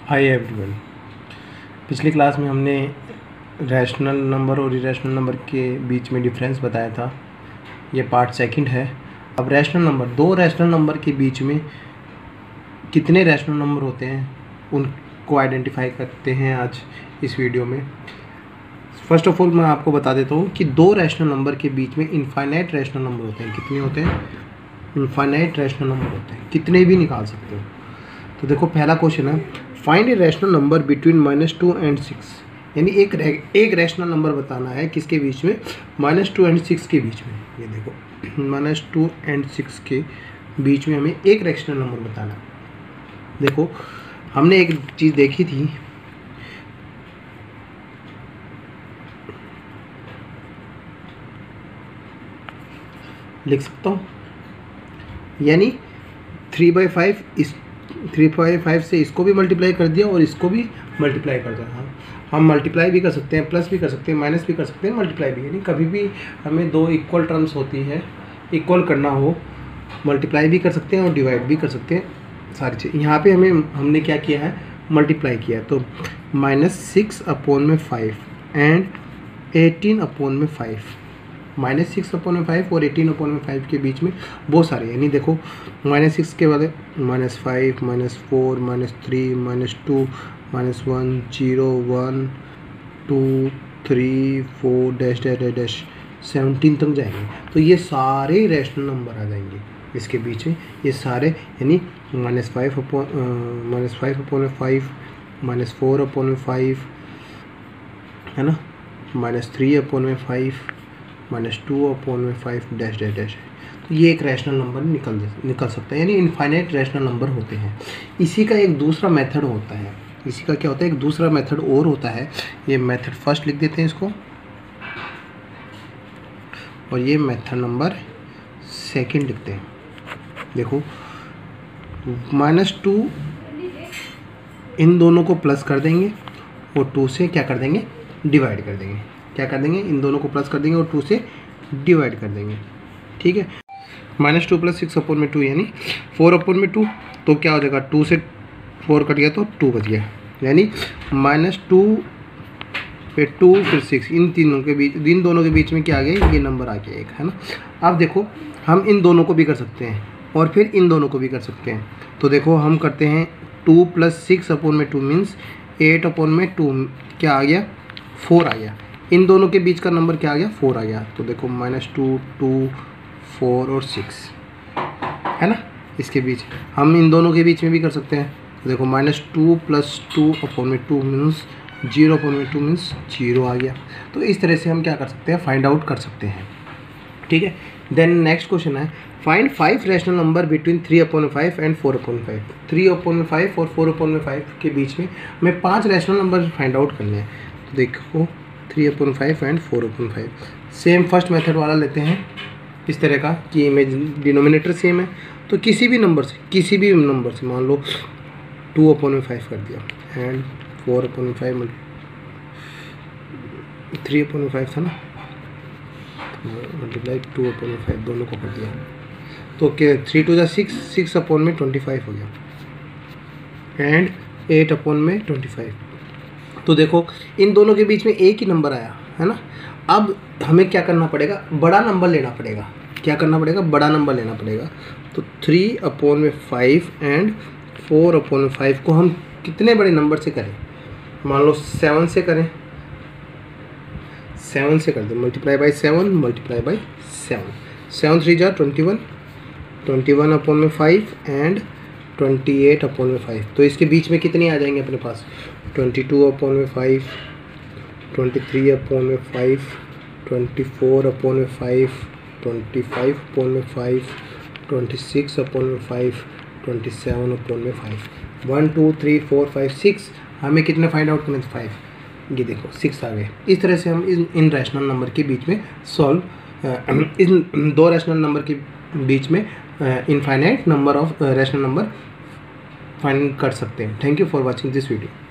Hi everyone. पिछली class में हमने रैशनल नंबर और इरेशनल नंबर के बीच में डिफरेंस बताया था। ये पार्ट सेकंड है। अब रैशनल नंबर, दो रैशनल नंबर के बीच में कितने रैशनल नंबर होते हैं उनको आइडेंटिफाई करते हैं आज इस वीडियो में। फर्स्ट ऑफ ऑल मैं आपको बता देता हूँ कि दो रैशनल नंबर के बीच में इनफाइनाइट रैशनल नंबर होते हैं। कितने होते हैं? इनफाइनाइट रैशनल नंबर होते हैं, कितने भी निकाल सकते हो। तो देखो पहला क्वेश्चन है, find a rational number between -2 and 6। यानी एक रैशनल नंबर बताना है किसके बीच में? -2 and 6 के बीच में। ये देखो -2 and 6 के बीच में हमें एक रैशनल नंबर बताना है। देखो हमने एक चीज़ देखी थी, लिख सकता हूँ, यानी 3/5 इस 3/5 से इसको भी मल्टीप्लाई कर दिया और इसको भी मल्टीप्लाई कर दिया। हाँ, हम मल्टीप्लाई भी कर सकते हैं, प्लस भी कर सकते हैं, माइनस भी कर सकते हैं, मल्टीप्लाई भी। यानी कभी भी हमें दो इक्वल टर्म्स होती है, इक्वल करना हो, मल्टीप्लाई भी कर सकते हैं और डिवाइड भी कर सकते हैं, सारी चीज़। यहाँ पे हमने क्या किया है? मल्टीप्लाई किया। तो -6/5 एंड 18/5, -6/5 और 18/5 के बीच में बहुत सारे, यानी देखो -6 के बाद -5, -4, -3, -2, -1, 0, 1, 2, 3, 4 डैश डैश डैश डैश 17 तक जाएंगे। तो ये सारे रैशनल नंबर आ जाएंगे इसके बीच में, ये सारे, यानी -5/5, -4/5 है ना, -3/5, -2/5 डैश डैश डैश। तो ये एक रैशनल नंबर निकल सकता है, यानी इनफाइनाइट रैशनल नंबर होते हैं। इसी का एक दूसरा मेथड होता है, इसी का क्या होता है? एक दूसरा मेथड और होता है। ये मेथड फर्स्ट लिख देते हैं इसको, और ये मेथड नंबर सेकंड लिखते हैं। देखो -2 इन दोनों को प्लस कर देंगे और 2 से क्या कर देंगे? डिवाइड कर देंगे। क्या कर देंगे? इन दोनों को प्लस कर देंगे और 2 से डिवाइड कर देंगे। ठीक है, -2 + 6/2 यानी 4/2। तो क्या हो जाएगा? 2 से 4 कट गया तो 2 बच गया, यानी -2 फिर 2 फिर 6, इन दोनों के बीच में क्या आ गया? ये नंबर आ गया एक, है ना। अब देखो हम इन दोनों को भी कर सकते हैं और फिर इन दोनों को भी कर सकते हैं। तो देखो हम करते हैं 2 + 6/2 मीन्स 8/2, क्या आ गया? 4 आ गया। इन दोनों के बीच का नंबर क्या आ गया? 4 आ गया। तो देखो -2, 2, 4 और 6, है ना। इसके बीच हम इन दोनों के बीच में भी कर सकते हैं। तो देखो -2 + 2/2 मीन्स 0/2 मीन्स 0 आ गया। तो इस तरह से हम क्या कर सकते हैं? फाइंड आउट कर सकते हैं। ठीक है, देन नेक्स्ट क्वेश्चन है, find 5 rational number between 3/5 and 4/5। 3/5 और 4/5 के बीच में हमें 5 रैशनल नंबर फाइंड आउट करने हैं। तो देखो 3/5 एंड 4/5 सेम फर्स्ट मेथड वाला लेते हैं, इस तरह का कि इमेज डिनोमिनेटर सेम है। तो किसी भी नंबर से मान लो 2/5 कर दिया एंड 4/5 3/5 था ना, मल्टीप्लाई 2/5 दोनों को कर दिया। तो क्या 3 × 6, 6/25 हो गया एंड 8/25। तो देखो इन दोनों के बीच में एक ही नंबर आया, है ना। अब हमें क्या करना पड़ेगा? बड़ा नंबर लेना पड़ेगा। क्या करना पड़ेगा? बड़ा नंबर लेना पड़ेगा। तो 3/5 एंड 4/5 को हम कितने बड़े नंबर से करें? मान लो 7 से करें, 7 से कर दें, multiply by 7, multiply by 7, 7 3 × 21, 21/5 and 28/5। तो इसके बीच में कितने आ जाएंगे अपने पास? 22/5, 23/5, 24/5, 25/5, 26/5, 27/5। 1 2 3 4 5 6, हमें कितने फाइंड आउट करने? 5। ये देखो 6 आ गए। इस तरह से हम इन रैशनल नंबर के बीच में इन दो रैशनल नंबर के बीच में infinite number of rational number find कर सकते हैं। Thank you for watching this video.